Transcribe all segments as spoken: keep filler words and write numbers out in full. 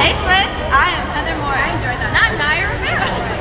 Hey Twist, I am Heather Moore. I enjoyed that. And I'm Naya Rivera.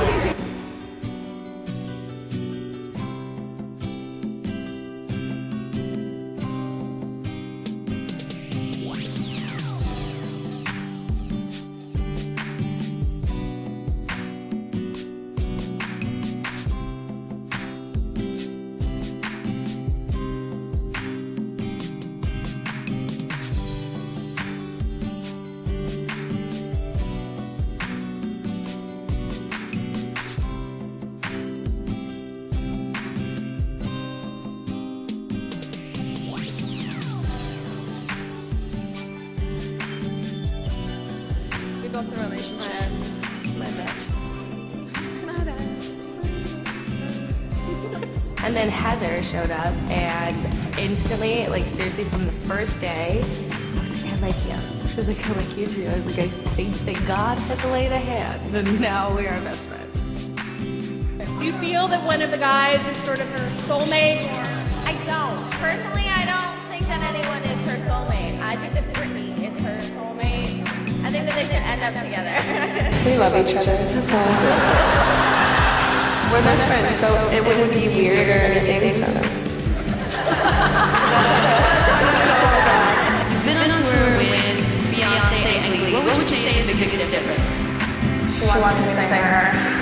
We built a relationship. It's my best. My best. And then Heather showed up and instantly, like seriously from the first day, I was like, I like you. She was like, I like you too. I was like, I think that God has laid a hand and now we are best friends. Do you feel that one of the guys is sort of her soulmate? Or? I don't. Personally, I don't think that anyone is her soulmate. I think that Brittany is her soulmate. I think that they should end up together. We love each other, that's all. We're best friends, so it wouldn't be weird or anything, so. You've been on tour with Beyonce and Glee. What would you say is the biggest difference? She wants me to sing her.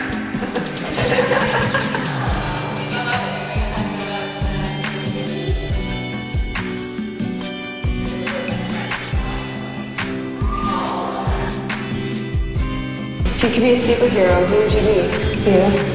If you could be a superhero, who would you be? You?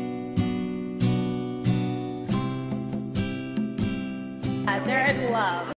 They're in love.